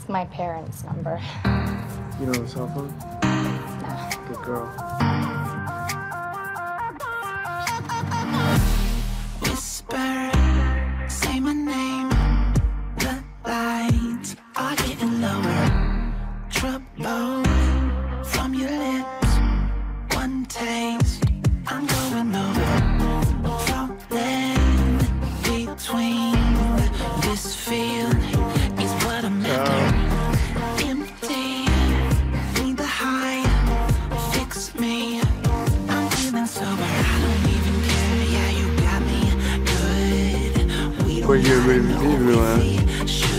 It's my parents' number. You don't have a cell phone? No. Good girl. Whisper, say my name. The lights are getting lower. Trouble from your lips. One taste, I'm going over. Falling between this feeling is what I'm after. Empty, need the high. Fix me, I'm feeling sober. I don't even care. Yeah, you got me good. We Where'd you get rid of your TV, man?